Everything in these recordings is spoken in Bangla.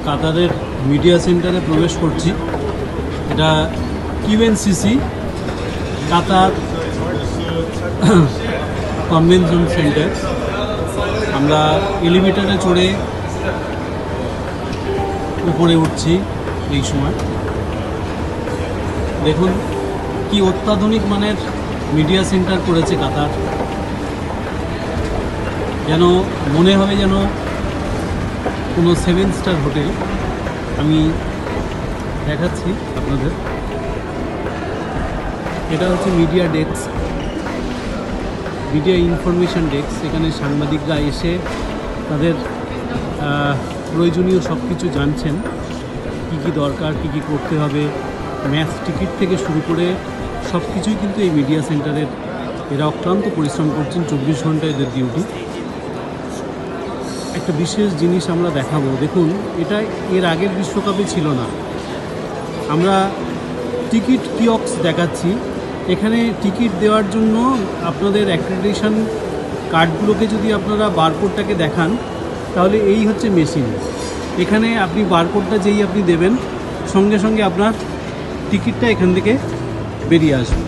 কাতারের মিডিয়া সেন্টারে প্রবেশ করছি। এটা কিউএনসিসি কাতার কনভেনশন সেন্টার। আমরা এলিভেটরে চড়ে উপরে উঠছি। এই সময় দেখুন কি অত্যাধুনিক মানের মিডিয়া সেন্টার করেছে কাতার। যেন মনে হবে যেন কোনো 7 স্টার হোটেল। আমি দেখাচ্ছি আপনাদের। এটা হচ্ছে media desk, media information desk. এখানে সাংবাদিকরা এসে তাদের প্রয়োজনীয় সব কিছু জানছেন, কী কী দরকার, কী কী করতে হবে। ম্যাচ টিকিট থেকে শুরু করে সব কিছুই কিন্তু এই মিডিয়া সেন্টারের এরা অক্লান্ত পরিশ্রম করছেন। 24 ঘন্টা এদের ডিউটি। একটা বিশেষ জিনিস আমরা দেখাবো, দেখুন এটা এর আগের বিশ্বকাপে ছিল না। আমরা টিকিট কিয়স্ক দেখাচ্ছি। এখানে টিকিট দেওয়ার জন্য আপনাদের অ্যাক্রেডিটেশন কার্ডগুলোকে যদি আপনারা বারকোডটাকে দেখান, তাহলে এই হচ্ছে মেশিন। এখানে আপনি বারকোডটা যেই আপনি দেবেন, সঙ্গে সঙ্গে আপনার টিকিটটা এখান থেকে বেরিয়ে আসবে।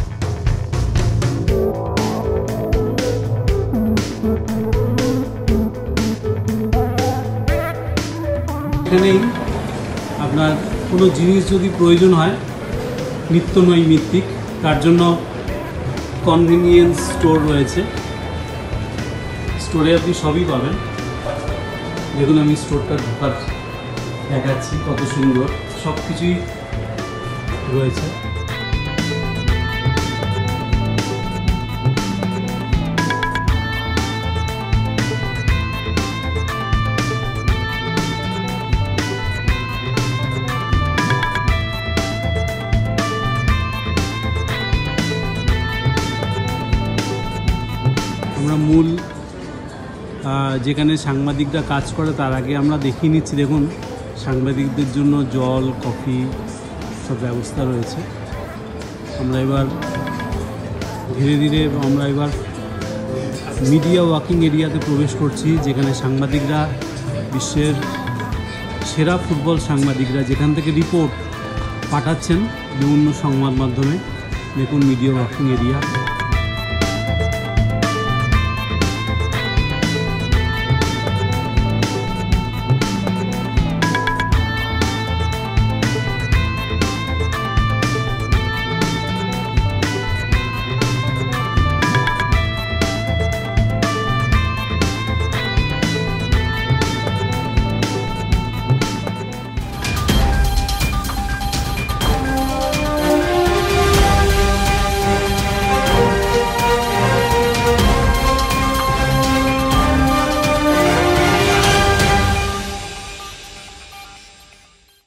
এখানেই আপনার কোনো জিনিস যদি প্রয়োজন হয় নিত্য নৈমিত্তিক, তার জন্য কনভিনিয়েন্স স্টোর রয়েছে। স্টোরে আপনি সবই পাবেন। দেখুন আমি স্টোরটা ঢোকার দেখাচ্ছি, কত সুন্দর সব কিছুই রয়েছে। আমরা মূল যেখানে সাংবাদিকরা কাজ করে তার আগে আমরা দেখিয়ে নিচ্ছি। দেখুন সাংবাদিকদের জন্য জল, কফি সব ব্যবস্থা রয়েছে। আমরা এবার ধীরে ধীরে মিডিয়া ওয়াকিং এরিয়াতে প্রবেশ করছি, যেখানে সাংবাদিকরা, বিশ্বের সেরা ফুটবল সাংবাদিকরা যেখান থেকে রিপোর্ট পাঠাচ্ছেন বিভিন্ন সংবাদ মাধ্যমে। দেখুন মিডিয়া ওয়াকিং এরিয়া।